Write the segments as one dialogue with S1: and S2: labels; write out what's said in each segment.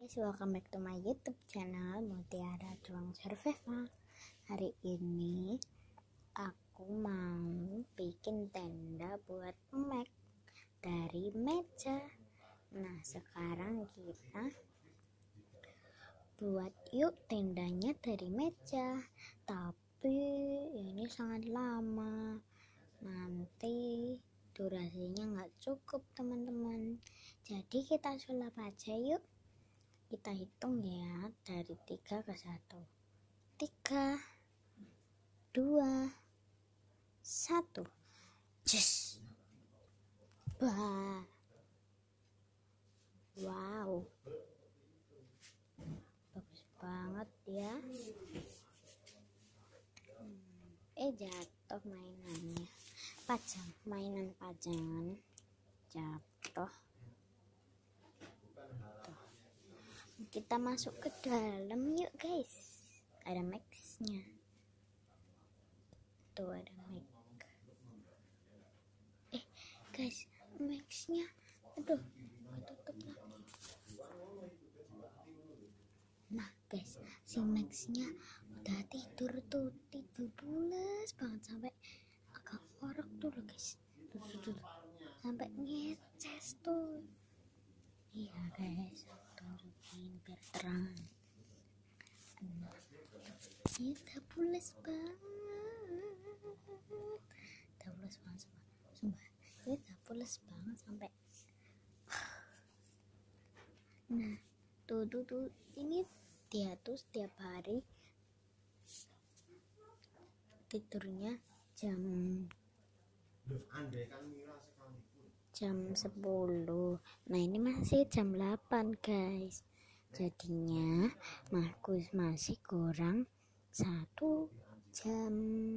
S1: Guys, welcome back to my YouTube channel Mutiara Juang Survival. Hari ini aku mau bikin tenda buat Mac dari meja. Nah, sekarang kita buat yuk tendanya dari meja. Tapi ini sangat lama. Nanti durasinya nggak cukup teman-teman. Jadi kita sulap aja yuk. Kita hitung ya dari 3 ke 1. 3 2 1. Cus. Bah. Wow. Bagus banget ya. Jatuh mainannya. Mainan pajangan jatuh. Kita masuk ke dalam yuk guys. Ada Max-nya. Tuh ada Max. Guys, Max-nya. Aduh, tutup lagi. Nah guys, si Max-nya udah tidur tuh. Tidur pulas banget sampai agak orok tuh loh guys. Tuh. Sampai ngeces tuh. Iya guys, tunjukin biar terang. Ini udah pulas banget. Sumpah. Ini udah pulas banget sampai. Nah, tuh. Ini dia tuh setiap hari tidurnya jam 10. Nah ini masih jam 8 guys. Jadinya masih kurang 1 jam.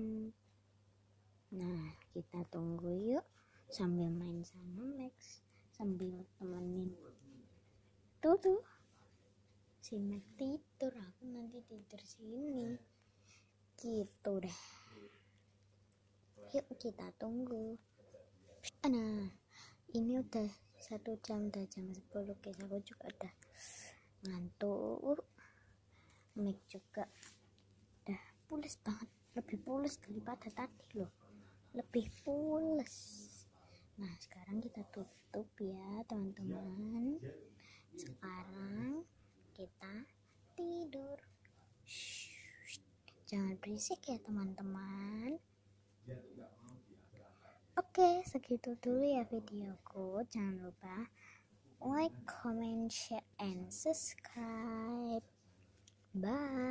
S1: Nah kita tunggu yuk sambil main sama Max, sambil temenin tuh si Max tidur, aku nanti tidur sini gitu deh. Yuk kita tunggu. Nah ini udah 1 jam, udah jam 10 guys. Aku juga udah ngantuk. Mac juga udah pules banget, lebih pules daripada tadi loh, lebih pules. Nah sekarang kita tutup ya teman-teman. Sekarang kita tidur. Jangan berisik ya teman-teman. Oke, segitu dulu ya videoku. Jangan lupa like, comment, share, and subscribe. Bye.